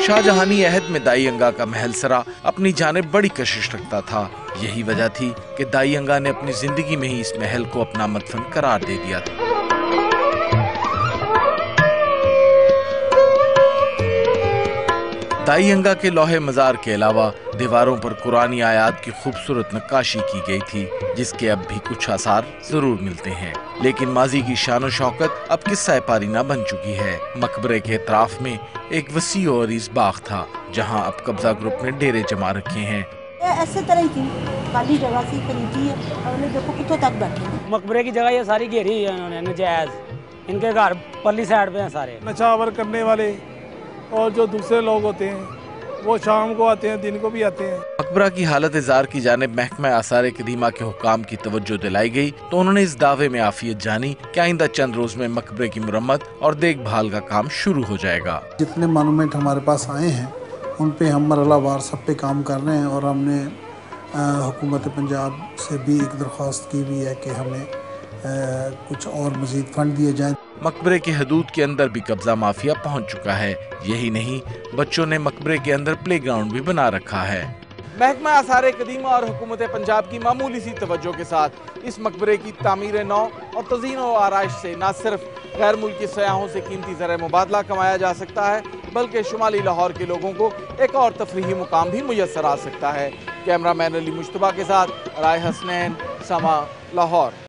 शाहजहानी अहद में दाई अंगा का महल सरा अपनी जानिब बड़ी कशिश रखता था। यही वजह थी कि दाई अंगा ने अपनी जिंदगी में ही इस महल को अपना मदफन करार दे दिया था। दाई अंगा के लोहे मजार के अलावा दीवारों पर कुरानी आयात की खूबसूरत नक्काशी की गई थी, जिसके अब भी कुछ आसार जरूर मिलते हैं। लेकिन माजी की शान और शौकत अब किस्सा पारीना बन चुकी है। मकबरे के इतराफ में एक वसी और इस बाग था, जहां अब कब्जा ग्रुप ने डेरे जमा रखे हैं। ऐसे तरह की खाली जगह से खरीदी है और उन्हें देखो कितों तक बैठे। मकबरे की जगह ये सारी घेरी है इन्होंने नजायज। इनके घर परली साइड पे हैं सारे। नशावर करने वाले और जो दूसरे लोग होते हैं वो शाम को आते हैं, दिन को भी आते हैं। मकबरा की हालत जार की जानिब महकमा आसार कदीमा के हुक्काम की तवज्जो दिलाई गई तो उन्होंने इस दावे में आफियत जानी कि आइंदा चंद रोज में मकबरे की मुरम्मत और देखभाल का काम शुरू हो जाएगा। जितने मॉन्यूमेंट हमारे पास आए हैं उन पे हम मरहलावार सब पे काम कर रहे हैं और हमने हुकूमत पंजाब से भी एक दरख्वास्त की भी है कि हमें कुछ और मजीद फंड दिए जाएं। मकबरे के हदूद के अंदर भी कब्जा माफिया पहुंच चुका है। यही नहीं, बच्चों ने मकबरे के अंदर प्ले ग्राउंड भी बना रखा है। महकमा आसार कदीमा और हुकूमत पंजाब की मामूली सी तवज्जो के साथ इस मकबरे की तामीर नौ और तज़ीन व आराइश से न सिर्फ गैर मुल्की सयाहों से कीमती ज़र मुबादला कमाया जा सकता है, बल्कि शुमाली लाहौर के लोगों को एक और तफरीही मुकाम भी मुयस्सर आ सकता है। कैमरा मैन अली मुश्तबा के साथ राय हसनैन, समा, लाहौर।